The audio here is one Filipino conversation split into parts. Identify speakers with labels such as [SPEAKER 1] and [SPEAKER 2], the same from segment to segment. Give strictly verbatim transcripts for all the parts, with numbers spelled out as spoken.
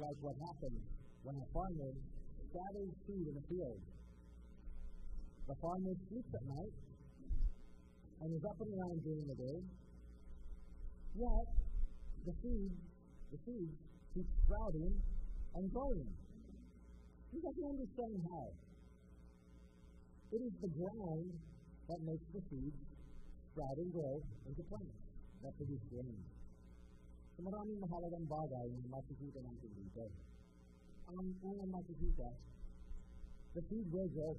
[SPEAKER 1] like what happens when a farmer scatters seed in a field. The farmer sleeps at night and is up and around during the day, yet the seed, the seed keeps sprouting and growing. You have to understand how. It is the ground that makes the seed sprout and grow into plants that produce grain. So maraming mahalagang bagay na makikita natin dito. Ang unang makikita, the seed will grow.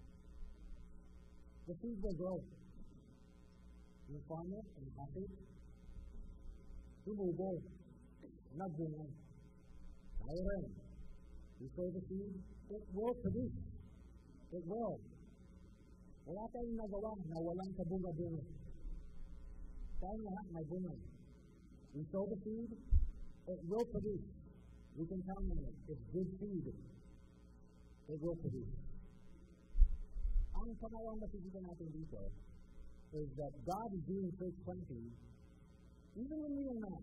[SPEAKER 1] The seed will grow. Yung farmer, ang kapit, tumubo, nagbunga. Tayo rin. You sow the seed, it will produce. It will. Wala tayong nagawa na walang kabunga-bunga. Tayo lahat may bunga. We sow the seed, it will produce. We can count on it. It's good seed. It will produce. Ang pangalawang makikita natin dito is that God is doing verse twenty even when we are not.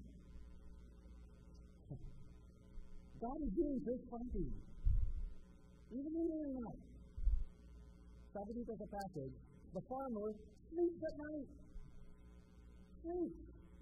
[SPEAKER 1] God is doing verse twenty even when we are not. Sabi dito sa passage, the farmer sleeps at night. Sleeps.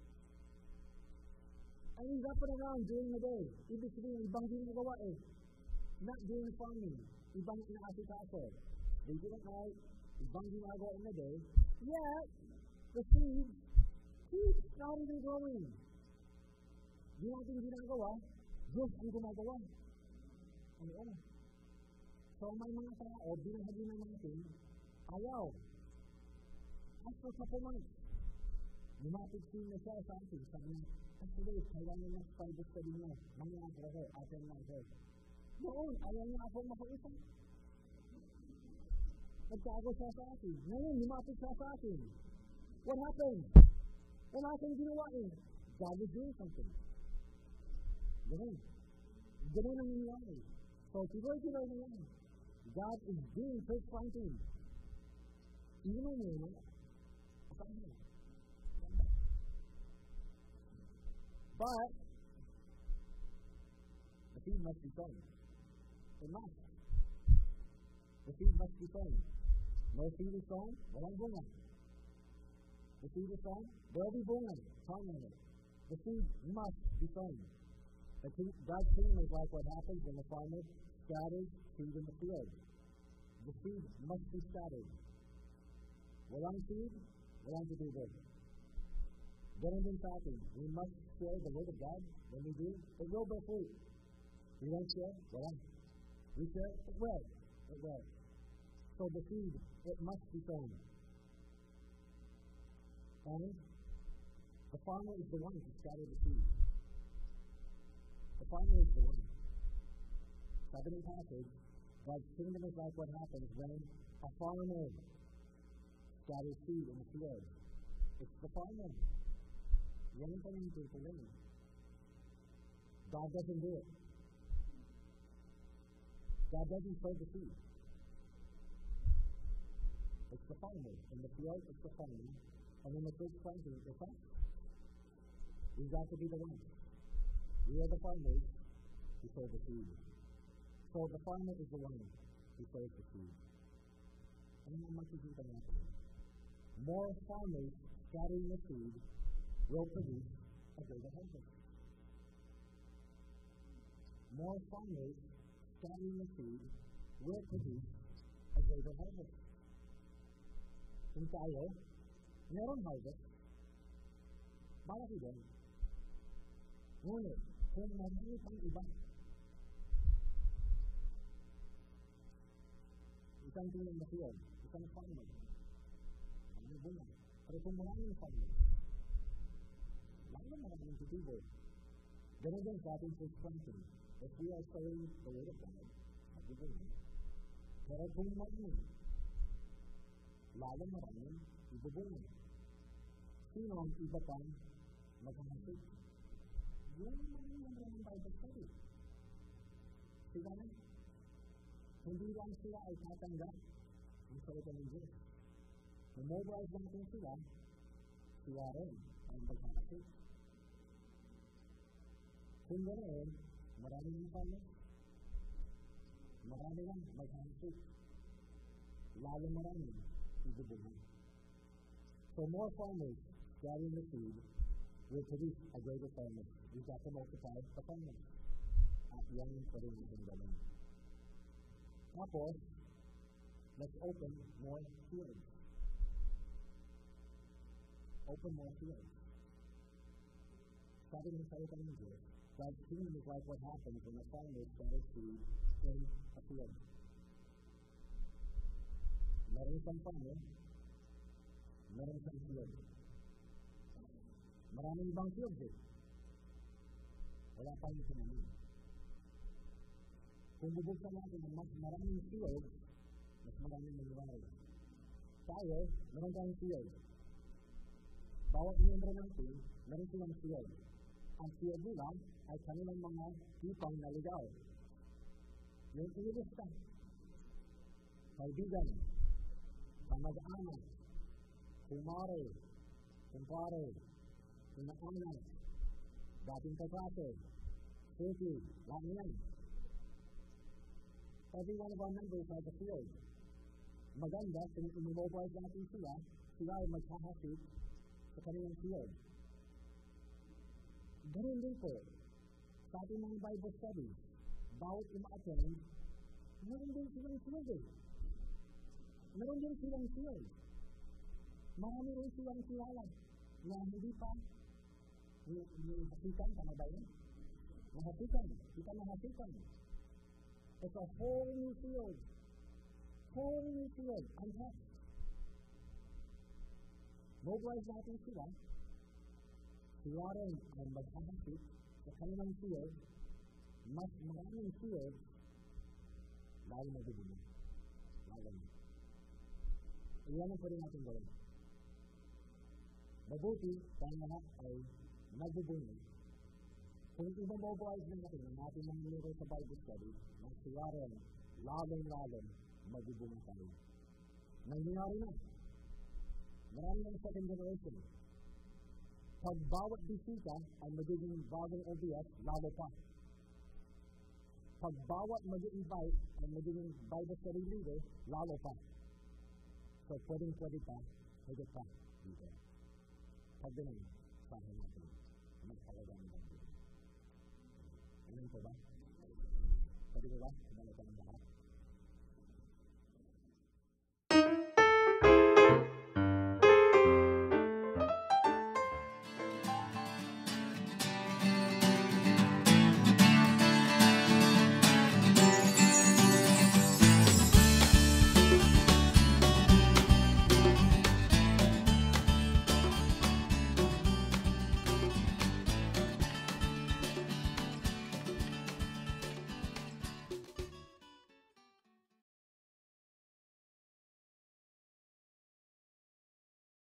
[SPEAKER 1] And he's up and around during the day. Ibig sabihin, ibang ginagawa eh. Not doing farming. Ibang inaasikaso. They do it at night. Ibang ginagawa in the day. Yet, the seed keeps sprouting and growing. Di natin ginagawa, Diyos ang gumagawa. Ano ano? So, may mga tao, binahagi na natin, ayaw. After a couple months, lumapit na siya sa atin. Sabi niya, actually, ayaw niya na sa Bible study niya. Mangyayag ako, atin na ako. Noon, ayaw niya ako makausap. Nagtago siya sa atin. Ngayon, lumapit siya sa atin. What happened? Wala akong ginawa eh. God is doing something. Ganun. Ganun ang nangyayari. So, tuloy-tuloy na yan. God is doing verse nineteen. Even when we're not. But, the seed must be sown. It must. The seed must be sown. No seed is sown, walang bunga. The seed is sown, there will be bunga. Finally, the seed must be sown. God's kingdom is like what happens when the farmer scatters seed in the field. The seed must be scattered. Walang seed, walang tutubo. Ganun din sa atin. We must share the word of God. When we do, it will bear fruit. We don't share, walang. We share, it will. It will. So the seed, it must be sown. And the farmer is the one to scatter the seed. The farmer is the one. Sabi ng passage, God's kingdom is like what happens when a farmer scatters seed in the field. It's the farmer. Yan ang paninitin. God doesn't do it. God doesn't sow the seed. It's the farmer. In the field, it's the farmer. And in the church planting, it's us. We've got to be the ones. We are the farmers who sow the seed. So the farmer is the one who sows the seed. Ano ang makikita natin? More farmers scattering the seed will produce a greater harvest. More farmers scattering the seed will produce a greater harvest. Kung tayo, merong harvest, malaki din. Ngunit, kung marami pang iba, isang tulong na field, isang farmer, ano bunga? Pero kung maraming farmer, lalo maraming tutubo. Ganun din sa ating church planting. If we are sowing the word of God, magbibunga. Pero kung maraming, lalo maraming ibubunga. Sino ang iba pang maghahatid? Yung maraming maraming Bible study. Sila na. Hindi lang sila ay tatanggap ang salita ng Diyos. Mamobilize natin sila, sila rin ang maghahatid. Kung ganoon, Marami ng farmers. Marami lang mag-handshake. Lalo marami ibubungan. So more farmers scattering the seed will produce a greater farmer. We've got to multiply the farmers. At yan yung pwede natin gawin. Tapos, let's open more fields. Open more fields. Sabi ng salita ng Diyos, God's kingdom is like what happens when a farmer scatters seed in a field. Meron isang farmer, meron isang field. Maraming ibang fields eh. Wala pa yung sinamin. Kung bubuksan natin ng mas maraming fields, mas maraming mangyayari. Tayo, meron tayong field. Bawat miyembro ng team, meron silang field. Ang field nila ay kanilang mga tipang naligaw. Yung ilista. Kaibigan, kamag-anak, kumare, kumpare, inaanak, dating kaklase, city, lahat yan. Every one of our members has a field. Maganda, kung immobilize natin sila, sila ay magkahasik sa kanilang field. Ganun din po, sa ating mga Bible studies, bawat uma-attend, meron din silang field eh. Meron din silang field. Marami rin silang kilala na hindi pa nahasikan, tama ba yun? Nahasikan, hindi pa nahasikan. It's a whole new field. Whole new field. Untapped. Mobilize natin sila. Sila rin ay maghahasik sa kanilang field. Mas maraming field, lalo na bibili. Lalo na. Iyan ang pwede natin gawin. Mabuti, tayo lahat ay nagbubunga. Kung i-mobilize na natin ang ating mga nilaro sa Bible study, mas sila rin, lalong-lalong, magbubunga tayo. Nangyayari na. Marami ng second generation. Pag bawat bisita ay magiging bagong O B S, lalo pa. Pag bawat mag-invite ay magiging Bible study leader, lalo pa. So, pwedeng-pwede pa, higit pa dito. Pag ganun, sahin natin, magpalagang natin. Alam ko ba? Pwede ko ba? Kumalaga ng lahat?